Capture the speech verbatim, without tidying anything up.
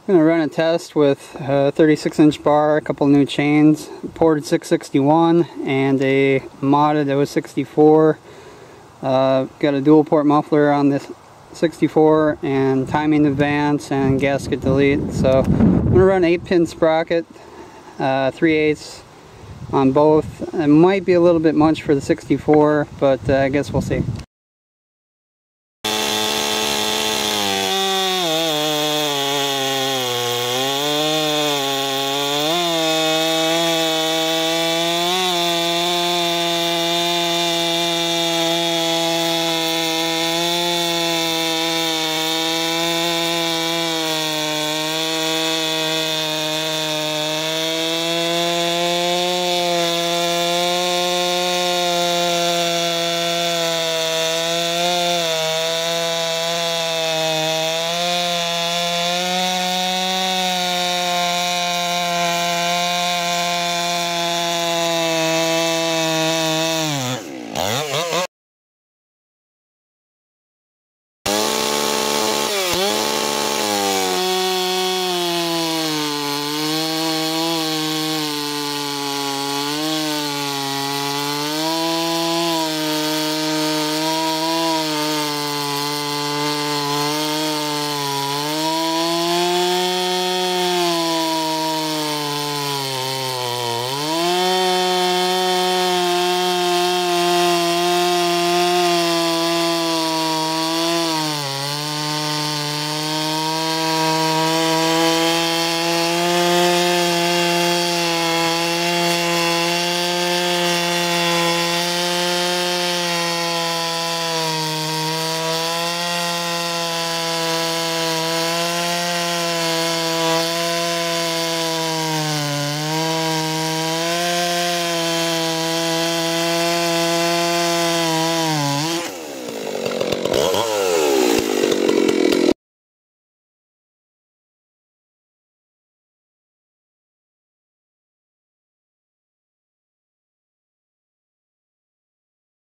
I'm going to run a test with a thirty-six inch bar, a couple new chains, ported six sixty-one and a modded O sixty-four. Uh, got a dual port muffler on this sixty-four and timing advance and gasket delete. So I'm going to run eight pin sprocket, uh, three eighths on both. It might be a little bit much for the sixty-four, but uh, I guess we'll see.